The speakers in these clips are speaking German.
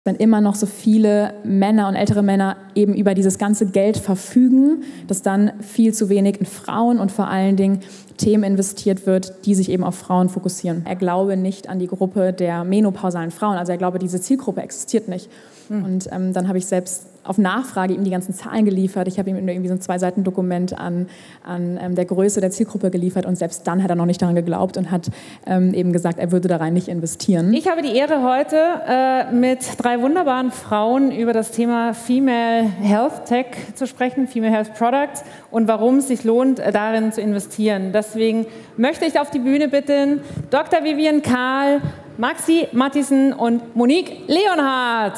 wenn immer noch so viele Männer und ältere Männer eben über dieses ganze Geld verfügen, dass dann viel zu wenig in Frauen und vor allen Dingen Themen investiert wird, die sich eben auf Frauen fokussieren. Er glaube nicht an die Gruppe der menopausalen Frauen, also er glaube, diese Zielgruppe existiert nicht. Und dann habe ich selbst auf Nachfrage ihm die ganzen Zahlen geliefert. Ich habe ihm irgendwie so ein 2-Seiten-Dokument an der Größe der Zielgruppe geliefert und selbst dann hat er noch nicht daran geglaubt und hat eben gesagt, er würde da rein nicht investieren. Ich habe die Ehre, heute mit 3 wunderbaren Frauen über das Thema Female Health Tech zu sprechen, Female Health Products und warum es sich lohnt, darin zu investieren. Deswegen möchte ich auf die Bühne bitten Dr. Vivian Kahl, Maxi Matthiessen und Monique Leonhardt.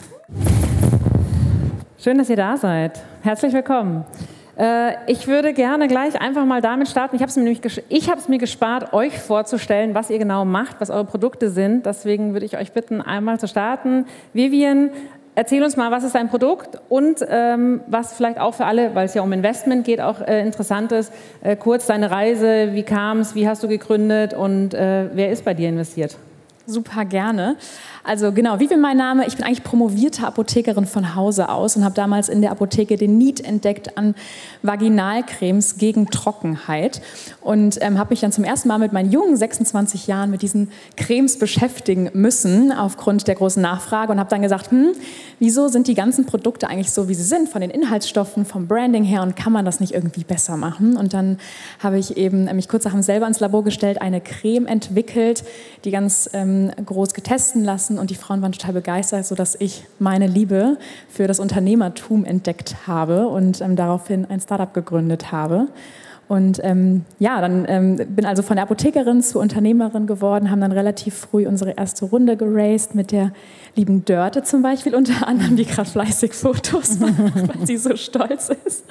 Schön, dass ihr da seid. Herzlich willkommen. Ich würde gerne gleich einfach mal damit starten. Ich habe es mir gespart, euch vorzustellen, was ihr genau macht, was eure Produkte sind. Deswegen würde ich euch bitten, einmal zu starten. Vivian, erzähl uns mal, was ist dein Produkt und was vielleicht auch für alle, weil es ja um Investment geht, auch interessant ist, kurz deine Reise, wie kam es, wie hast du gegründet und wer ist bei dir investiert? Super gerne. Also genau, wie mein Name, ich bin eigentlich promovierte Apothekerin von Hause aus und habe damals in der Apotheke den Need entdeckt an Vaginalcremes gegen Trockenheit und habe mich dann zum ersten Mal mit meinen jungen 26 Jahren mit diesen Cremes beschäftigen müssen aufgrund der großen Nachfrage und habe dann gesagt, wieso sind die ganzen Produkte eigentlich so, wie sie sind, von den Inhaltsstoffen, vom Branding her und kann man das nicht irgendwie besser machen? Und dann habe ich eben mich kurzerhand selber ins Labor gestellt, eine Creme entwickelt, die ganz groß getesten lassen und die Frauen waren total begeistert, sodass ich meine Liebe für das Unternehmertum entdeckt habe und daraufhin ein Startup gegründet habe. Und dann bin also von der Apothekerin zur Unternehmerin geworden, haben dann relativ früh unsere erste Runde geraced mit der lieben Dörte zum Beispiel unter anderem, die gerade fleißig Fotos macht, weil sie so stolz ist.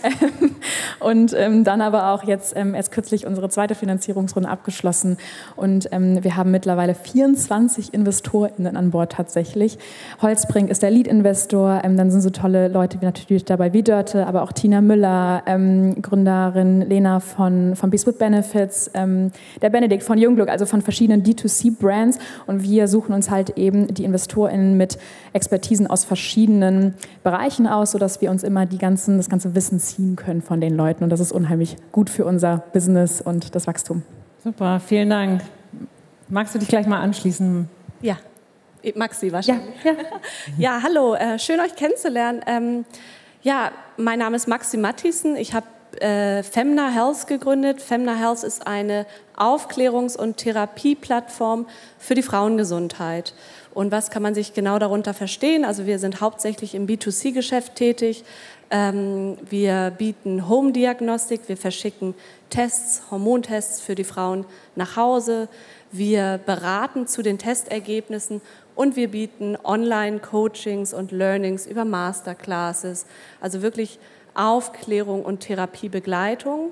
Und dann aber auch jetzt erst kürzlich unsere zweite Finanzierungsrunde abgeschlossen und wir haben mittlerweile 24 InvestorInnen an Bord tatsächlich. Holzbrink ist der Lead-Investor, dann sind so tolle Leute wie natürlich dabei wie Dörte, aber auch Tina Müller, Gründerin Lena von Bees with Benefits, der Benedikt von Jungglück, also von verschiedenen D2C-Brands und wir suchen uns halt eben die InvestorInnen mit Expertisen aus verschiedenen Bereichen aus, sodass wir uns immer das ganze Wissen ziehen können von den Leuten und das ist unheimlich gut für unser Business und das Wachstum. Super, vielen Dank. Magst du dich gleich mal anschließen? Ja, Maxi wahrscheinlich. Ja. Ja, hallo, schön euch kennenzulernen. Mein Name ist Maxi Matthiessen, ich habe Femna Health gegründet. Femna Health ist eine Aufklärungs- und Therapieplattform für die Frauengesundheit. Und was kann man sich genau darunter verstehen? Also wir sind hauptsächlich im B2C-Geschäft tätig. Wir bieten Home-Diagnostik, wir verschicken Tests, Hormontests für die Frauen nach Hause. Wir beraten zu den Testergebnissen und wir bieten Online-Coachings und Learnings über Masterclasses. Also wirklich Aufklärung und Therapiebegleitung.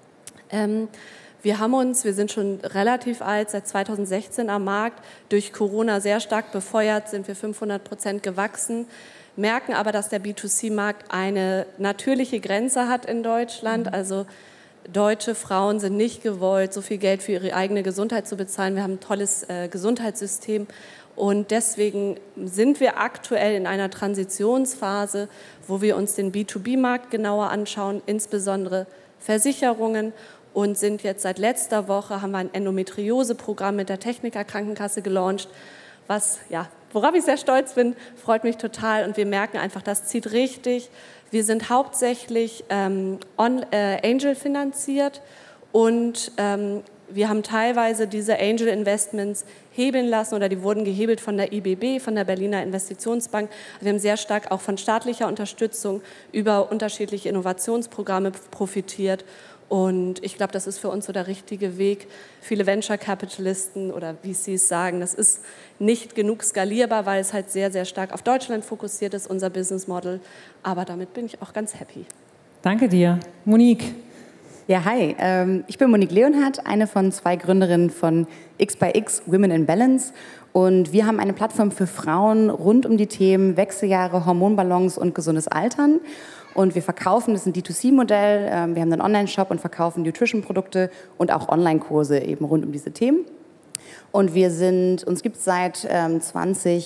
Wir sind schon relativ alt, seit 2016 am Markt, durch Corona sehr stark befeuert, sind wir 500% gewachsen, merken aber, dass der B2C-Markt eine natürliche Grenze hat in Deutschland. Also deutsche Frauen sind nicht gewollt, so viel Geld für ihre eigene Gesundheit zu bezahlen. Wir haben ein tolles Gesundheitssystem. Und deswegen sind wir aktuell in einer Transitionsphase, wo wir uns den B2B-Markt genauer anschauen, insbesondere Versicherungen und sind jetzt seit letzter Woche, haben wir ein Endometriose-Programm mit der Techniker Krankenkasse gelauncht, worauf ich sehr stolz bin, freut mich total und wir merken einfach, das zieht richtig. Wir sind hauptsächlich Angel finanziert und wir haben teilweise diese Angel Investments hebeln lassen oder die wurden gehebelt von der IBB, von der Berliner Investitionsbank. Wir haben sehr stark auch von staatlicher Unterstützung über unterschiedliche Innovationsprogramme profitiert. Und ich glaube, das ist für uns so der richtige Weg. Viele Venture-Capitalisten oder VCs sagen, das ist nicht genug skalierbar, weil es halt sehr, sehr stark auf Deutschland fokussiert ist, unser Business Model. Aber damit bin ich auch ganz happy. Danke dir. Monique. Ja, hi. Ich bin Monique Leonhardt, eine von 2 Gründerinnen von X Women in Balance. Und wir haben eine Plattform für Frauen rund um die Themen Wechseljahre, Hormonbalance und gesundes Altern. Und wir verkaufen, das ist ein D2C-Modell, wir haben einen Online-Shop und verkaufen Nutrition-Produkte und auch Online-Kurse eben rund um diese Themen. Und uns gibt es seit 20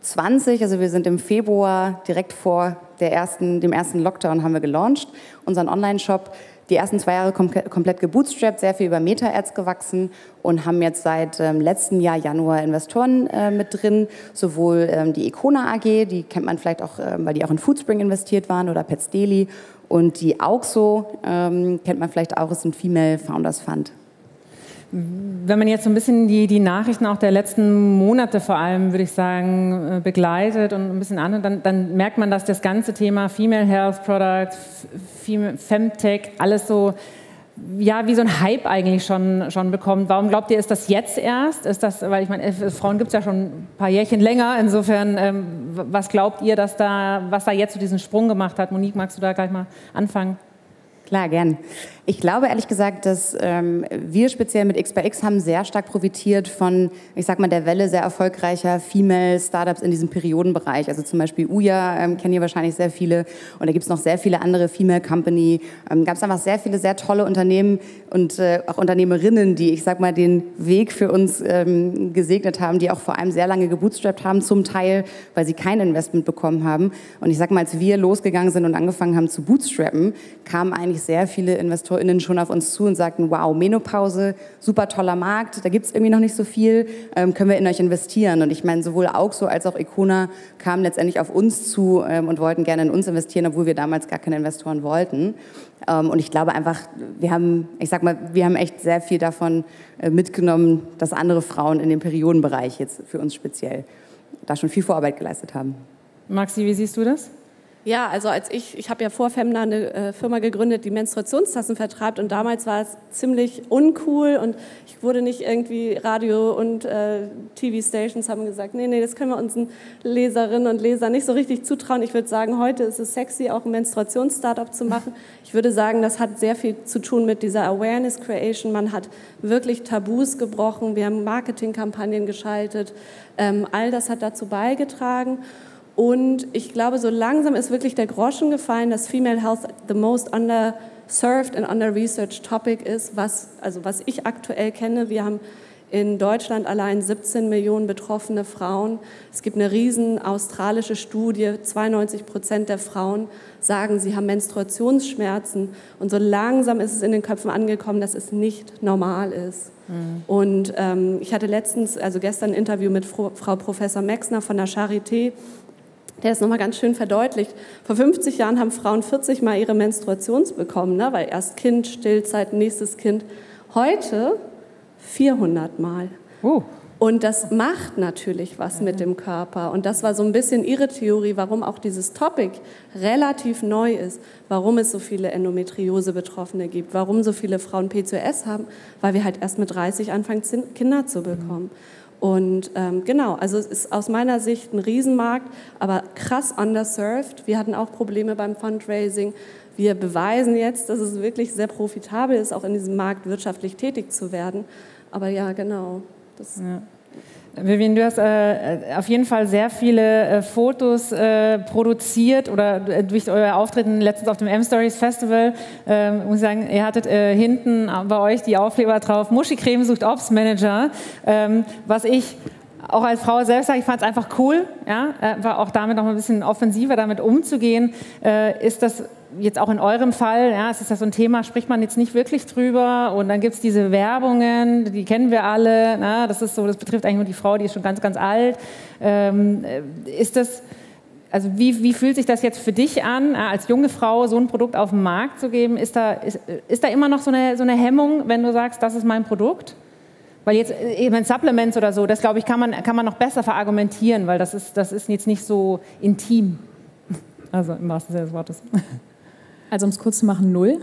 20, also wir sind im Februar direkt vor dem ersten Lockdown haben wir gelauncht, unseren Online-Shop. Die ersten 2 Jahre komplett gebootstrapped, sehr viel über Meta-Ads gewachsen und haben jetzt seit letztem Jahr Januar Investoren mit drin, sowohl die Econa AG, die kennt man vielleicht auch, weil die auch in Foodspring investiert waren, oder Pets Daily, und die Auxo kennt man vielleicht auch, ist ein Female Founders Fund. Wenn man jetzt so ein bisschen die Nachrichten auch der letzten Monate vor allem, würde ich sagen, begleitet und ein bisschen dann merkt man, dass das ganze Thema Female Health Products, Femtech, alles so, ja, wie so ein Hype eigentlich schon bekommt. Warum glaubt ihr, ist das jetzt erst? Ist das, weil ich meine, Frauen gibt es ja schon ein paar Jährchen länger, insofern, was glaubt ihr, was da jetzt so diesen Sprung gemacht hat? Monique, magst du da gleich mal anfangen? Klar, gern. Ich glaube ehrlich gesagt, dass wir speziell mit X-by-X haben sehr stark profitiert von, ich sag mal, der Welle sehr erfolgreicher Female Startups in diesem Periodenbereich. Also zum Beispiel Uja kennen hier wahrscheinlich sehr viele, und da gibt es noch sehr viele andere Female Company. Gab es einfach sehr viele sehr tolle Unternehmen und auch Unternehmerinnen, die, ich sag mal, den Weg für uns gesegnet haben, die auch vor allem sehr lange gebootstrapped haben, zum Teil, weil sie kein Investment bekommen haben. Und ich sag mal, als wir losgegangen sind und angefangen haben zu bootstrappen, kamen eigentlich sehr viele InvestorInnen schon auf uns zu und sagten, wow, Menopause, super toller Markt, da gibt es irgendwie noch nicht so viel, können wir in euch investieren? Und ich meine, sowohl Auxo als auch Econa kamen letztendlich auf uns zu und wollten gerne in uns investieren, obwohl wir damals gar keine Investoren wollten. Und ich glaube einfach, wir haben echt sehr viel davon mitgenommen, dass andere Frauen in dem Periodenbereich jetzt für uns speziell da schon viel Vorarbeit geleistet haben. Maxi, wie siehst du das? Ja, also ich habe ja vor Femna eine Firma gegründet, die Menstruationstassen vertreibt, und damals war es ziemlich uncool und ich wurde nicht irgendwie, Radio und TV-Stations haben gesagt, nee, das können wir unseren Leserinnen und Lesern nicht so richtig zutrauen. Ich würde sagen, heute ist es sexy, auch ein Menstruations-Startup zu machen. Ich würde sagen, das hat sehr viel zu tun mit dieser Awareness-Creation. Man hat wirklich Tabus gebrochen, wir haben Marketingkampagnen geschaltet, all das hat dazu beigetragen. Und ich glaube, so langsam ist wirklich der Groschen gefallen, dass Female Health the most underserved and under-researched topic ist, was ich aktuell kenne. Wir haben in Deutschland allein 17 Millionen betroffene Frauen. Es gibt eine riesen australische Studie, 92% der Frauen sagen, sie haben Menstruationsschmerzen. Und so langsam ist es in den Köpfen angekommen, dass es nicht normal ist. Mhm. Und ich hatte gestern ein Interview mit Frau Professor Mexner von der Charité, der ist nochmal ganz schön verdeutlicht. Vor 50 Jahren haben Frauen 40 Mal ihre Menstruation bekommen, ne? Weil erst Kind, Stillzeit, nächstes Kind. Heute 400 Mal. Und das macht natürlich was mit dem Körper. Und das war so ein bisschen ihre Theorie, warum auch dieses Topic relativ neu ist, warum es so viele Endometriose-Betroffene gibt, warum so viele Frauen PCOS haben, weil wir halt erst mit 30 anfangen, Kinder zu bekommen. Und genau, also es ist aus meiner Sicht ein Riesenmarkt, aber krass underserved. Wir hatten auch Probleme beim Fundraising. Wir beweisen jetzt, dass es wirklich sehr profitabel ist, auch in diesem Markt wirtschaftlich tätig zu werden. Aber ja, genau. Vivian, du hast auf jeden Fall sehr viele Fotos produziert oder durch euer Auftreten letztens auf dem M-Stories Festival. Muss ich sagen, ihr hattet hinten bei euch die Aufkleber drauf, Muschi-Creme sucht Ops-Manager, was ich auch als Frau selbst sage, ich fand es einfach cool, ja, war auch damit noch ein bisschen offensiver damit umzugehen. Ist das jetzt auch in eurem Fall, ja, es ist ja so ein Thema, spricht man jetzt nicht wirklich drüber, und dann gibt es diese Werbungen, die kennen wir alle, na, das ist so, das betrifft eigentlich nur die Frau, die ist schon ganz, ganz alt. Ist das, also wie fühlt sich das jetzt für dich an, als junge Frau so ein Produkt auf den Markt zu geben? Ist da immer noch so eine Hemmung, wenn du sagst, das ist mein Produkt? Weil jetzt eben Supplements oder so, das glaube ich, kann man noch besser verargumentieren, weil das ist jetzt nicht so intim. Also im wahrsten Sinne des Wortes. Also um es kurz zu machen, 0.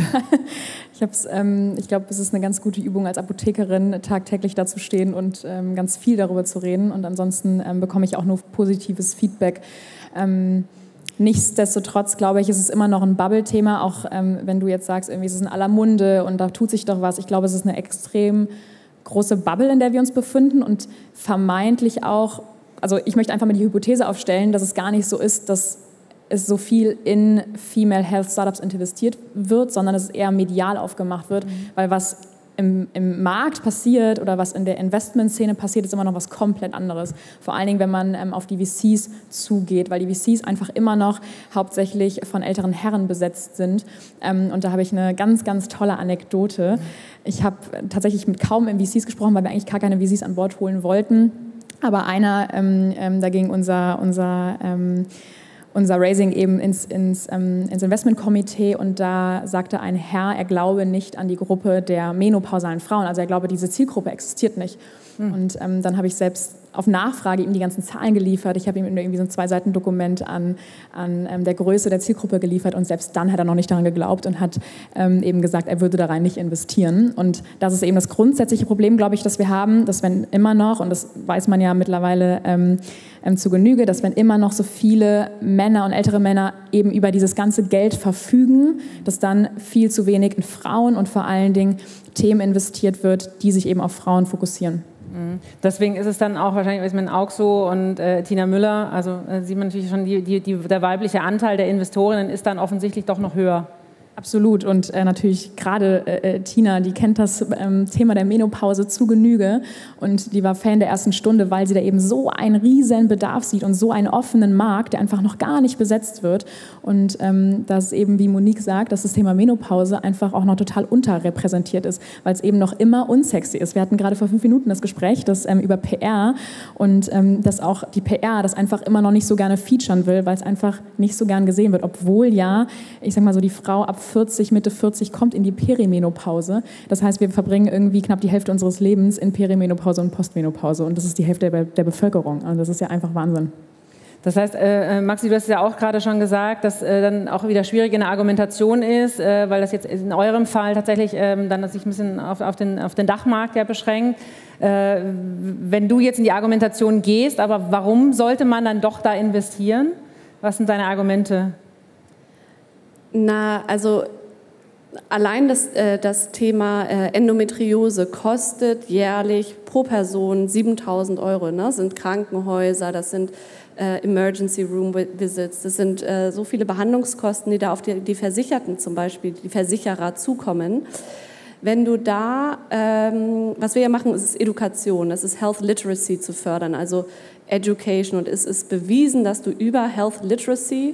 Ich glaube, es ist eine ganz gute Übung als Apothekerin, tagtäglich da zu stehen und ganz viel darüber zu reden. Und ansonsten bekomme ich auch nur positives Feedback. Nichtsdestotrotz, glaube ich, ist es immer noch ein Bubble-Thema, auch wenn du jetzt sagst, irgendwie ist es in aller Munde und da tut sich doch was. Ich glaube, es ist eine extrem große Bubble, in der wir uns befinden, und vermeintlich auch, also ich möchte einfach mal die Hypothese aufstellen, dass es gar nicht so ist, dass es so viel in Female Health Startups investiert wird, sondern dass es eher medial aufgemacht wird, weil was im Markt passiert oder was in der Investmentszene passiert, ist immer noch was komplett anderes. Vor allen Dingen, wenn man auf die VCs zugeht, weil die VCs einfach immer noch hauptsächlich von älteren Herren besetzt sind. Und da habe ich eine ganz, ganz tolle Anekdote. Ich habe tatsächlich mit kaum VCs gesprochen, weil wir eigentlich gar keine VCs an Bord holen wollten. Aber einer, da ging unser Raising eben ins Investmentkomitee und da sagte ein Herr, er glaube nicht an die Gruppe der menopausalen Frauen. Also er glaube, diese Zielgruppe existiert nicht. Und dann habe ich selbst auf Nachfrage ihm die ganzen Zahlen geliefert. Ich habe ihm irgendwie so ein 2-Seiten-Dokument an der Größe der Zielgruppe geliefert und selbst dann hat er noch nicht daran geglaubt und hat eben gesagt, er würde da rein nicht investieren. Und das ist eben das grundsätzliche Problem, glaube ich, das wir haben, dass wenn immer noch, und das weiß man ja mittlerweile zu Genüge, dass wenn immer noch so viele Männer und ältere Männer eben über dieses ganze Geld verfügen, dass dann viel zu wenig in Frauen und vor allen Dingen Themen investiert wird, die sich eben auf Frauen fokussieren. Deswegen ist es dann auch wahrscheinlich mit Auxo und Tina Müller, also sieht man natürlich schon, der weibliche Anteil der Investorinnen ist dann offensichtlich doch noch höher. Absolut und natürlich gerade Tina, die kennt das Thema der Menopause zu Genüge und die war Fan der ersten Stunde, weil sie da eben so einen riesen Bedarf sieht und so einen offenen Markt, der einfach noch gar nicht besetzt wird und dass eben, wie Monique sagt, dass das Thema Menopause einfach auch noch total unterrepräsentiert ist, weil es eben noch immer unsexy ist. Wir hatten gerade vor 5 Minuten das Gespräch über PR und dass auch die PR das einfach immer noch nicht so gerne featuren will, weil es einfach nicht so gern gesehen wird, obwohl ja, ich sag mal so, die Frau ab 40, Mitte 40 kommt in die Perimenopause. Das heißt, wir verbringen irgendwie knapp die Hälfte unseres Lebens in Perimenopause und Postmenopause. Und das ist die Hälfte der Bevölkerung. Und das ist ja einfach Wahnsinn. Das heißt, Maxi, du hast es ja auch gerade schon gesagt, dass dann auch wieder schwierig in der Argumentation ist, weil das jetzt in eurem Fall tatsächlich dann sich ein bisschen auf den Dachmarkt ja beschränkt. Wenn du jetzt in die Argumentation gehst, aber warum sollte man dann doch da investieren? Was sind deine Argumente? Na, also allein das Thema Endometriose kostet jährlich pro Person 7.000 €. Ne? Das sind Krankenhäuser, das sind Emergency Room Visits, das sind so viele Behandlungskosten, die da auf die Versicherten zum Beispiel, die Versicherer zukommen. Wenn du da, was wir ja machen, ist Education, das ist Health Literacy zu fördern, also Education. Und es ist bewiesen, dass du über Health Literacy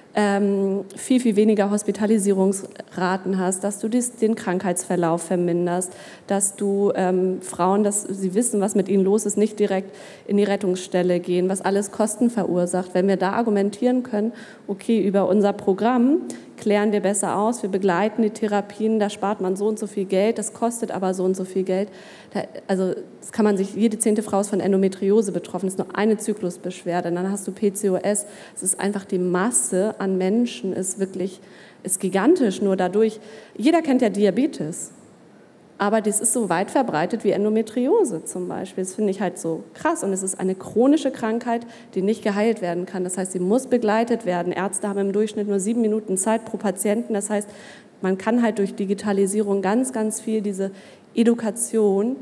viel, viel weniger Hospitalisierungsraten hast, dass du den Krankheitsverlauf verminderst, dass du Frauen, dass sie wissen, was mit ihnen los ist, nicht direkt in die Rettungsstelle gehen, was alles Kosten verursacht. Wenn wir da argumentieren können, okay, über unser Programm klären wir besser aus, wir begleiten die Therapien, da spart man so und so viel Geld, das kostet aber so und so viel Geld. Also das kann man sich, jede 10. Frau ist von Endometriose betroffen, das ist nur eine Zyklusbeschwerde, dann hast du PCOS, es ist einfach die Masse an Menschen ist gigantisch, nur dadurch, jeder kennt ja Diabetes, aber das ist so weit verbreitet wie Endometriose zum Beispiel. Das finde ich halt so krass. Und es ist eine chronische Krankheit, die nicht geheilt werden kann. Das heißt, sie muss begleitet werden. Ärzte haben im Durchschnitt nur 7 Minuten Zeit pro Patienten. Das heißt, man kann halt durch Digitalisierung ganz, ganz viel diese Education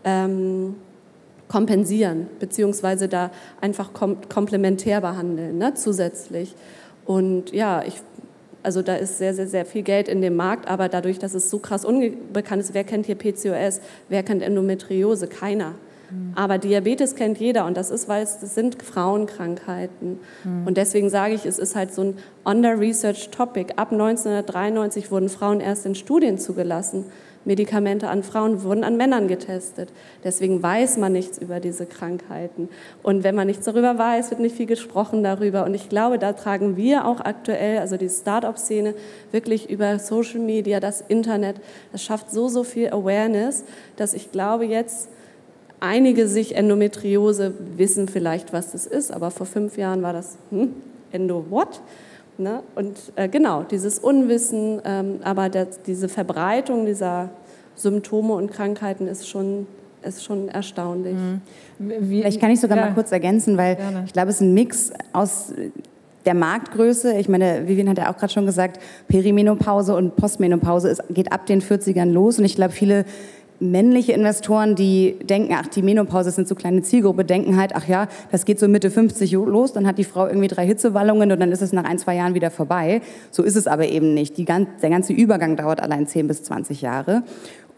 kompensieren, beziehungsweise da einfach komplementär behandeln, ne, zusätzlich. Und ja, also da ist sehr, sehr, sehr viel Geld in dem Markt, aber dadurch, dass es so krass unbekannt ist, wer kennt hier PCOS, wer kennt Endometriose? Keiner. Aber Diabetes kennt jeder und das ist, weil das sind Frauenkrankheiten. Und deswegen sage ich, es ist halt so ein Under-Research-Topic. Ab 1993 wurden Frauen erst in Studien zugelassen. Medikamente an Frauen wurden an Männern getestet. Deswegen weiß man nichts über diese Krankheiten. Und wenn man nichts darüber weiß, wird nicht viel gesprochen darüber. Und ich glaube, da tragen wir auch aktuell, also die Start-up-Szene, wirklich über Social Media, das Internet, das schafft so viel Awareness, dass ich glaube, jetzt einige sich Endometriose wissen vielleicht, was das ist, aber vor 5 Jahren war das, Endo-what? Ne? Und genau, dieses Unwissen, aber diese Verbreitung dieser Symptome und Krankheiten ist schon erstaunlich. Vielleicht kann ich sogar mal kurz ergänzen, weil ich glaube, es ist ein Mix aus der Marktgröße. Ich meine, Vivian hat ja auch gerade schon gesagt, Perimenopause und Postmenopause geht ab den 40ern los und ich glaube, viele männliche Investoren, die denken, ach, die Menopause ist eine so kleine Zielgruppe, denken halt, ach ja, das geht so Mitte 50 los, dann hat die Frau irgendwie 3 Hitzewallungen und dann ist es nach 1-2 Jahren wieder vorbei. So ist es aber eben nicht. Der ganze Übergang dauert allein 10 bis 20 Jahre.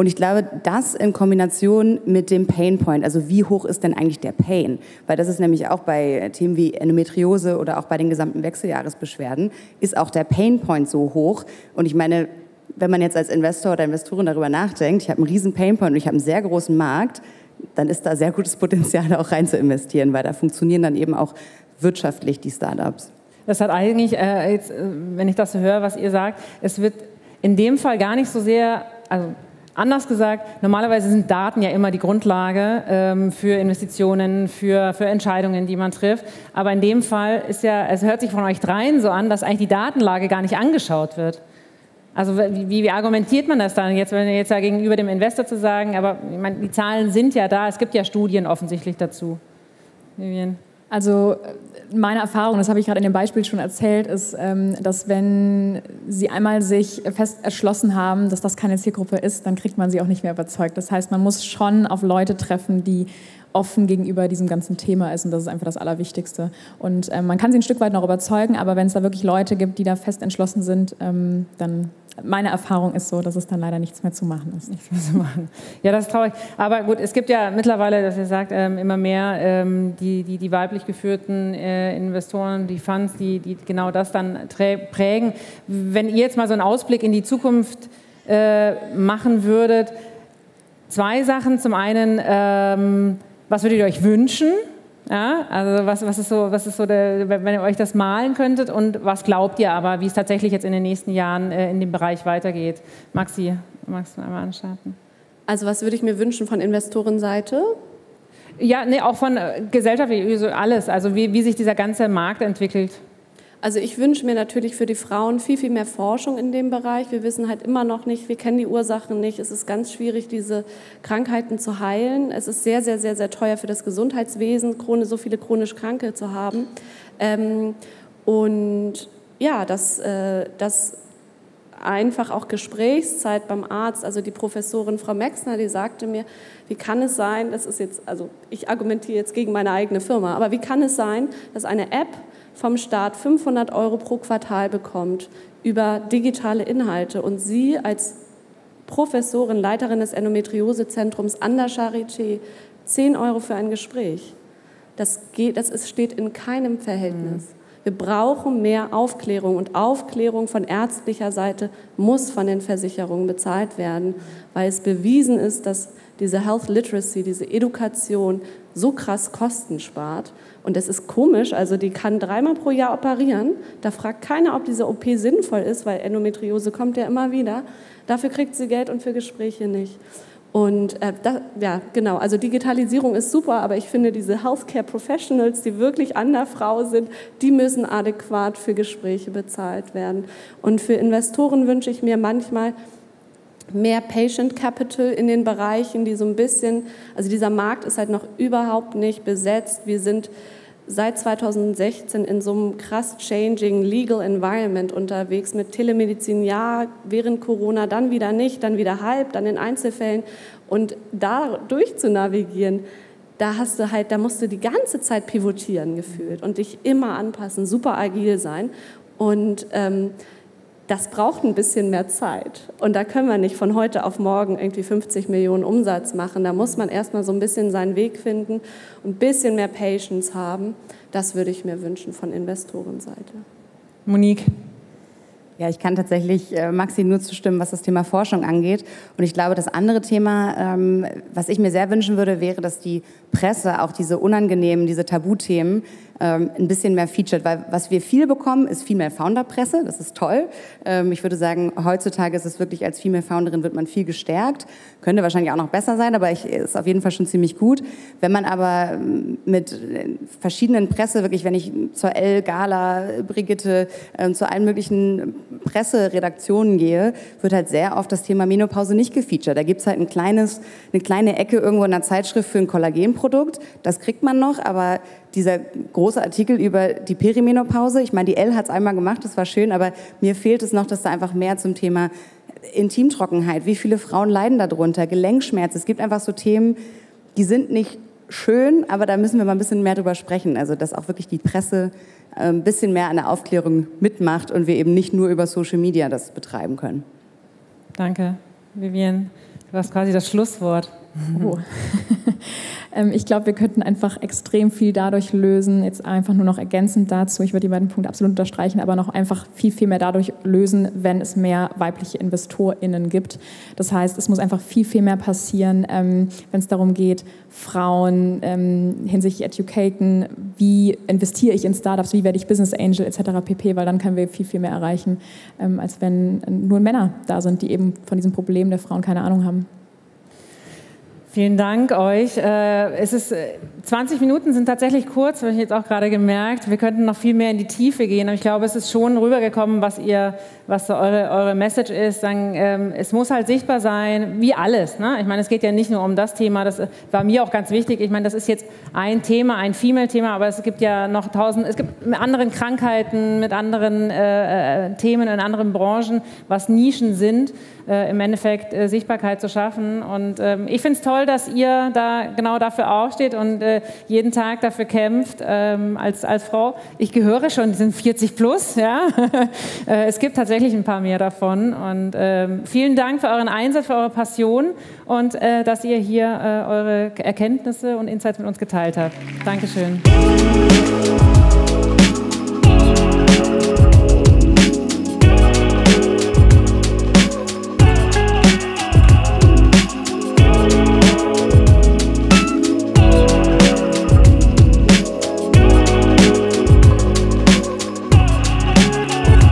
Und ich glaube, das in Kombination mit dem Painpoint, also wie hoch ist denn eigentlich der Pain? Weil das ist nämlich auch bei Themen wie Endometriose oder auch bei den gesamten Wechseljahresbeschwerden, ist auch der Painpoint so hoch. Und ich meine, wenn man jetzt als Investor oder Investorin darüber nachdenkt, ich habe einen riesen Painpoint und ich habe einen sehr großen Markt, dann ist da sehr gutes Potenzial auch rein zu investieren, weil da funktionieren dann eben auch wirtschaftlich die Startups. Das hat eigentlich, jetzt, wenn ich das so höre, was ihr sagt, es wird in dem Fall gar nicht so sehr, also anders gesagt, normalerweise sind Daten ja immer die Grundlage für Investitionen, für Entscheidungen, die man trifft. Aber in dem Fall ist ja, es hört sich von euch dreien so an, dass eigentlich die Datenlage gar nicht angeschaut wird. Also wie argumentiert man das dann jetzt, wenn jetzt da gegenüber dem Investor zu sagen, aber ich meine, die Zahlen sind ja da, es gibt ja Studien offensichtlich dazu. Vivian? Also meine Erfahrung, das habe ich gerade in dem Beispiel schon erzählt, ist, dass wenn Sie einmal sich fest erschlossen haben, dass das keine Zielgruppe ist, dann kriegt man sie auch nicht mehr überzeugt. Das heißt, man muss schon auf Leute treffen, die offen gegenüber diesem ganzen Thema ist, und das ist einfach das Allerwichtigste. Und man kann sie ein Stück weit noch überzeugen, aber wenn es da wirklich Leute gibt, die da fest entschlossen sind, dann meine Erfahrung ist so, dass es dann leider nichts mehr zu machen ist. Nichts mehr zu machen. Ja, das ist traurig. Aber gut, es gibt ja mittlerweile, dass ihr sagt, immer mehr die weiblich geführten Investoren, die Funds, die genau das dann prägen. Wenn ihr jetzt mal so einen Ausblick in die Zukunft machen würdet, zwei Sachen. Zum einen, was würdet ihr euch wünschen? Ja, also was ist so wenn ihr euch das malen könntet, und was glaubt ihr aber, wie es tatsächlich jetzt in den nächsten Jahren in dem Bereich weitergeht? Maxi, magst du einmal anstarten? Also was würde ich mir wünschen von Investorenseite? Ja, nee, auch von gesellschaftlich, alles, also wie sich dieser ganze Markt entwickelt. Also ich wünsche mir natürlich für die Frauen viel, viel mehr Forschung in dem Bereich. Wir wissen halt immer noch nicht, wir kennen die Ursachen nicht. Es ist ganz schwierig, diese Krankheiten zu heilen. Es ist sehr, sehr, sehr, sehr teuer für das Gesundheitswesen, so viele chronisch Kranke zu haben. Und ja, das einfach auch Gesprächszeit beim Arzt, also die Professorin Frau Mexner, die sagte mir, wie kann es sein, das ist jetzt, also ich argumentiere jetzt gegen meine eigene Firma, aber wie kann es sein, dass eine App vom Staat 500 € pro Quartal bekommt über digitale Inhalte und sie als Professorin, Leiterin des Endometriosezentrums an der Charité 10 € für ein Gespräch. Das steht in keinem Verhältnis. Wir brauchen mehr Aufklärung, und Aufklärung von ärztlicher Seite muss von den Versicherungen bezahlt werden, weil es bewiesen ist, dass diese Health Literacy, diese Education so krass Kosten spart. Und es ist komisch, also die kann 3-mal pro Jahr operieren, da fragt keiner, ob diese OP sinnvoll ist, weil Endometriose kommt ja immer wieder. Dafür kriegt sie Geld und für Gespräche nicht. Und ja, genau, also Digitalisierung ist super, aber ich finde, diese Healthcare Professionals, die wirklich an der Frau sind, die müssen adäquat für Gespräche bezahlt werden. Und für Investoren wünsche ich mir manchmal mehr Patient Capital in den Bereichen, die so ein bisschen, also dieser Markt ist halt noch überhaupt nicht besetzt. Wir sind seit 2016 in so einem krass changing legal environment unterwegs mit Telemedizin, ja, während Corona, dann wieder nicht, dann wieder halb, dann in Einzelfällen. Und da durchzunavigieren, da musst du die ganze Zeit pivotieren gefühlt und dich immer anpassen, super agil sein. Und das braucht ein bisschen mehr Zeit. Und da können wir nicht von heute auf morgen irgendwie 50 Millionen Umsatz machen. Da muss man erstmal so ein bisschen seinen Weg finden und ein bisschen mehr Patience haben. Das würde ich mir wünschen von Investorenseite. Monique? Ja, ich kann tatsächlich Maxi nur zustimmen, was das Thema Forschung angeht. Und ich glaube, das andere Thema, was ich mir sehr wünschen würde, wäre, dass die Presse auch diese unangenehmen, diese Tabuthemen ein bisschen mehr featured, weil was wir viel bekommen, ist Female Founder Presse, das ist toll. Ich würde sagen, heutzutage ist es wirklich, als Female Founderin wird man viel gestärkt, könnte wahrscheinlich auch noch besser sein, aber ist auf jeden Fall schon ziemlich gut. Wenn man aber mit verschiedenen Presse, wirklich, wenn ich zur Elle, Gala, Brigitte, zu allen möglichen Presseredaktionen gehe, wird halt sehr oft das Thema Menopause nicht gefeatured. Da gibt es halt eine kleine Ecke irgendwo in der Zeitschrift für ein Kollagenprodukt, das kriegt man noch, aber dieser große Artikel über die Perimenopause, ich meine, die Elle hat es einmal gemacht, das war schön, aber mir fehlt es noch, dass da einfach mehr zum Thema Intimtrockenheit, wie viele Frauen leiden darunter, Gelenkschmerz, es gibt einfach so Themen, die sind nicht schön, aber da müssen wir mal ein bisschen mehr drüber sprechen, also dass auch wirklich die Presse ein bisschen mehr an der Aufklärung mitmacht und wir eben nicht nur über Social Media das betreiben können. Danke, Vivian. Du hast quasi das Schlusswort. Oh. Ich glaube, wir könnten einfach extrem viel dadurch lösen, jetzt einfach nur noch ergänzend dazu, ich würde die beiden Punkte absolut unterstreichen, aber noch einfach viel, viel mehr dadurch lösen, wenn es mehr weibliche InvestorInnen gibt. Das heißt, es muss einfach viel, viel mehr passieren, wenn es darum geht, Frauen hinsichtlich Educaten, wie investiere ich in Startups, wie werde ich Business Angel etc. pp., weil dann können wir viel, viel mehr erreichen, als wenn nur Männer da sind, die eben von diesem Problem der Frauen keine Ahnung haben. Vielen Dank euch. 20 Minuten sind tatsächlich kurz, habe ich jetzt auch gerade gemerkt. Wir könnten noch viel mehr in die Tiefe gehen, aber ich glaube, es ist schon rübergekommen, was so eure Message ist. Es muss halt sichtbar sein, wie alles. Ne? Ich meine, es geht ja nicht nur um das Thema, das war mir auch ganz wichtig. Ich meine, das ist jetzt ein Thema, ein Female-Thema, aber es gibt ja noch es gibt mit anderen Krankheiten, mit anderen Themen in anderen Branchen, was Nischen sind, im Endeffekt Sichtbarkeit zu schaffen. Und ich finde es toll, dass ihr da genau dafür aufsteht und jeden Tag dafür kämpft als Frau. Ich gehöre schon, die sind 40 plus, ja. Es gibt tatsächlich ein paar mehr davon. Und vielen Dank für euren Einsatz, für eure Passion und dass ihr hier eure Erkenntnisse und Insights mit uns geteilt habt. Dankeschön.